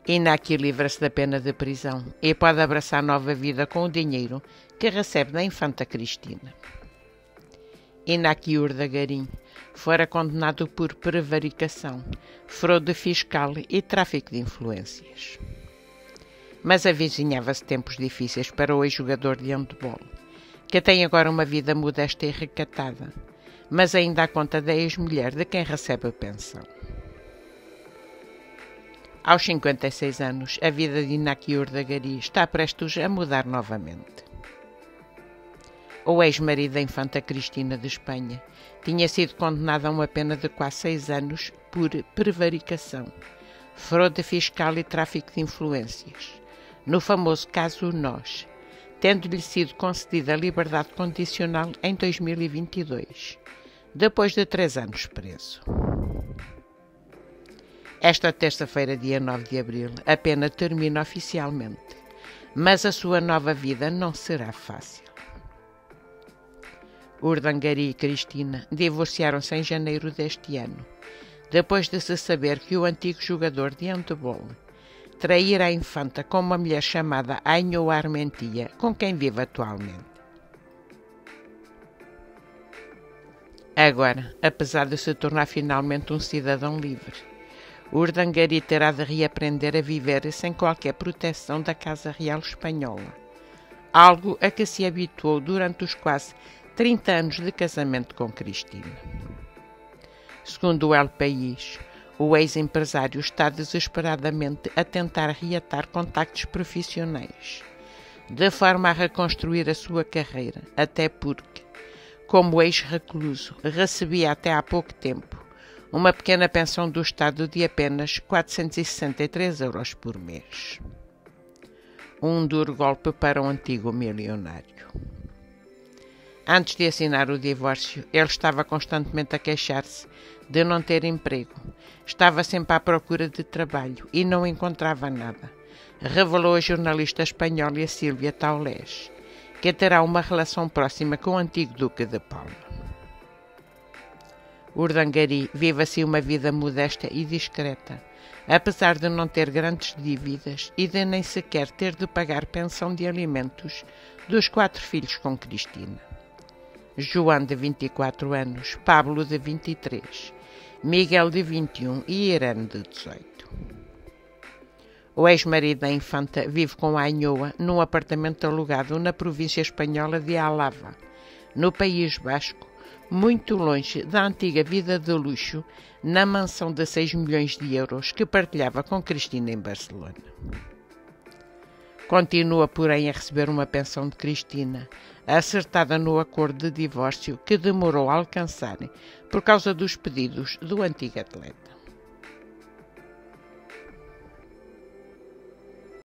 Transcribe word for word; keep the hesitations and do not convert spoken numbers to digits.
Inaki livra-se da pena de prisão e pode abraçar nova vida com o dinheiro que recebe da infanta Cristina. Inaki Urdagarim fora condenado por prevaricação, fraude fiscal e tráfico de influências. Mas avizinhava-se tempos difíceis para o ex-jogador de handebol, que tem agora uma vida modesta e recatada, mas ainda à conta da ex-mulher de quem recebe a pensão. Aos cinquenta e seis anos, a vida de Inaki Urdagarim está prestes a mudar novamente. O ex-marido da infanta Cristina de Espanha tinha sido condenado a uma pena de quase seis anos por prevaricação, fraude fiscal e tráfico de influências, no famoso caso Nós, tendo-lhe sido concedida a liberdade condicional em dois mil e vinte e dois, depois de três anos preso. Esta terça-feira, dia nove de abril, a pena termina oficialmente, mas a sua nova vida não será fácil. Urdagarim e Cristina divorciaram-se em janeiro deste ano, depois de se saber que o antigo jogador de handebol traíra a infanta com uma mulher chamada Ainhoa Armentia, com quem vive atualmente. Agora, apesar de se tornar finalmente um cidadão livre, Urdagarim terá de reaprender a viver sem qualquer proteção da Casa Real Espanhola, algo a que se habituou durante os quase trinta anos de casamento com Cristina. Segundo o El País, o ex-empresário está desesperadamente a tentar reatar contactos profissionais, de forma a reconstruir a sua carreira, até porque, como ex-recluso, recebia até há pouco tempo uma pequena pensão do Estado de apenas quatrocentos e sessenta e três euros por mês. Um duro golpe para um antigo milionário. Antes de assinar o divórcio, ele estava constantemente a queixar-se de não ter emprego. Estava sempre à procura de trabalho e não encontrava nada, revelou a jornalista espanhola Sílvia Taulés, que terá uma relação próxima com o antigo Duque de Palma. Urdagarim vive assim uma vida modesta e discreta, apesar de não ter grandes dívidas e de nem sequer ter de pagar pensão de alimentos dos quatro filhos com Cristina. João, de vinte e quatro anos, Pablo, de vinte e três, Miguel, de vinte e um e Irene, de dezoito. O ex-marido da infanta vive com a Ainhoa num apartamento alugado na província espanhola de Álava, no País Basco, muito longe da antiga vida de luxo na mansão de seis milhões de euros que partilhava com Cristina em Barcelona. Continua, porém, a receber uma pensão de Cristina, acertada no acordo de divórcio que demorou a alcançar por causa dos pedidos do antigo atleta.